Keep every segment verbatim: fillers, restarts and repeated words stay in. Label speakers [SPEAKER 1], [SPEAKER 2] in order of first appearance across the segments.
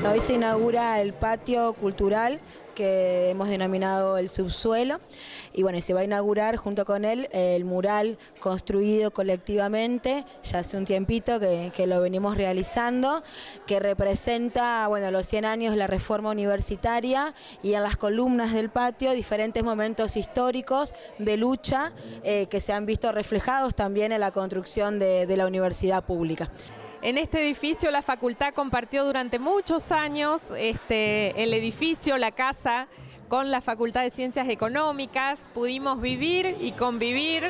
[SPEAKER 1] Bueno, hoy se inaugura el patio cultural que hemos denominado el subsuelo y bueno, se va a inaugurar junto con él el mural construido colectivamente ya hace un tiempito que, que lo venimos realizando, que representa bueno, los cien años de la reforma universitaria y en las columnas del patio diferentes momentos históricos de lucha eh, que se han visto reflejados también en la construcción de, de la universidad pública.
[SPEAKER 2] En este edificio la facultad compartió durante muchos años este, el edificio, la casa, con la Facultad de Ciencias Económicas. Pudimos vivir y convivir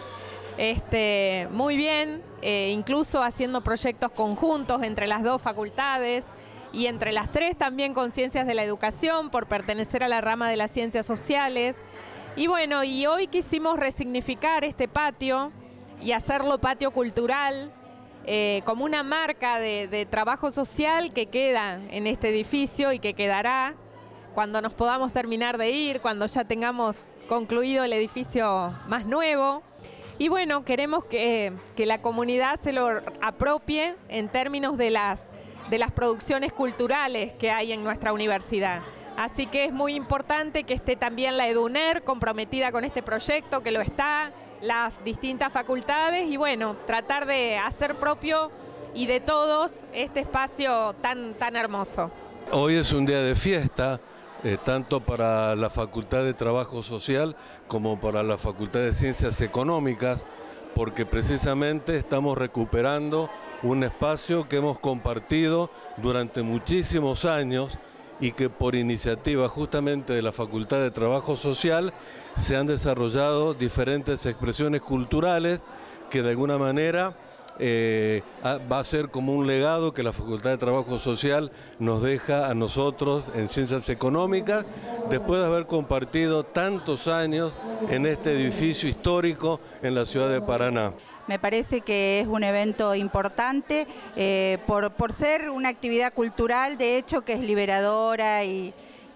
[SPEAKER 2] este, muy bien, eh, incluso haciendo proyectos conjuntos entre las dos facultades y entre las tres también con Ciencias de la Educación por pertenecer a la rama de las Ciencias Sociales. Y bueno, y hoy quisimos resignificar este patio y hacerlo patio cultural, Eh, como una marca de, de trabajo social que queda en este edificio y que quedará cuando nos podamos terminar de ir, cuando ya tengamos concluido el edificio más nuevo. Y bueno, queremos que, que la comunidad se lo apropie en términos de las, de las producciones culturales que hay en nuestra universidad. Así que es muy importante que esté también la EDUNER comprometida con este proyecto, que lo está, las distintas facultades y bueno, tratar de hacer propio y de todos este espacio tan, tan hermoso.
[SPEAKER 3] Hoy es un día de fiesta, eh, tanto para la Facultad de Trabajo Social como para la Facultad de Ciencias Económicas, porque precisamente estamos recuperando un espacio que hemos compartido durante muchísimos años y que por iniciativa justamente de la Facultad de Trabajo Social se han desarrollado diferentes expresiones culturales que de alguna manera eh, va a ser como un legado que la Facultad de Trabajo Social nos deja a nosotros en Ciencias Económicas, después de haber compartido tantos años en este edificio histórico en la ciudad de Paraná.
[SPEAKER 4] Me parece que es un evento importante eh, por, por ser una actividad cultural, de hecho, que es liberadora y,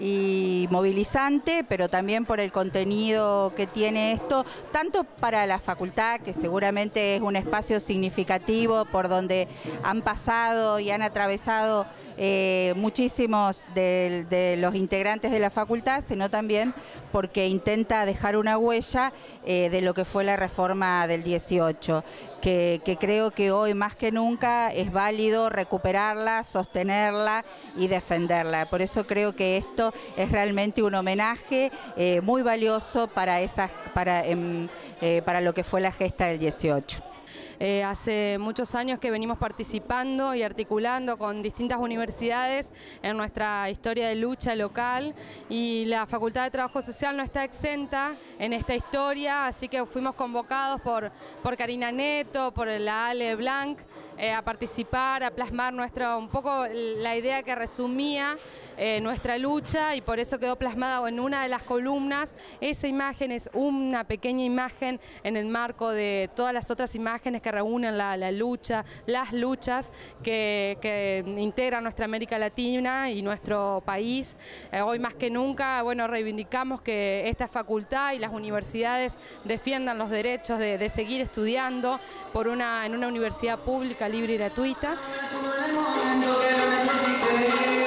[SPEAKER 4] y movilizante, pero también por el contenido que tiene esto, tanto para la facultad, que seguramente es un espacio significativo por donde han pasado y han atravesado eh, muchísimos de, de los integrantes de la facultad, sino también porque intenta dejar una huella eh, de lo que fue la reforma del dieciocho, que, que creo que hoy más que nunca es válido recuperarla, sostenerla y defenderla. Por eso creo que esto es realmente un homenaje eh, muy valioso para, esas, para, eh, eh, para lo que fue la gesta del dieciocho.
[SPEAKER 5] Eh, hace muchos años que venimos participando y articulando con distintas universidades en nuestra historia de lucha local y la Facultad de Trabajo Social no está exenta en esta historia, así que fuimos convocados por, por Karina Neto, por la Ale Blanc, eh, a participar, a plasmar nuestra, un poco la idea que resumía eh, nuestra lucha y por eso quedó plasmada en una de las columnas. Esa imagen es una pequeña imagen en el marco de todas las otras imágenes que reúnen la, la lucha, las luchas que, que integran nuestra América Latina y nuestro país. Eh, hoy más que nunca, bueno, reivindicamos que esta facultad y las universidades defiendan los derechos de, de seguir estudiando por una, en una universidad pública, libre y gratuita.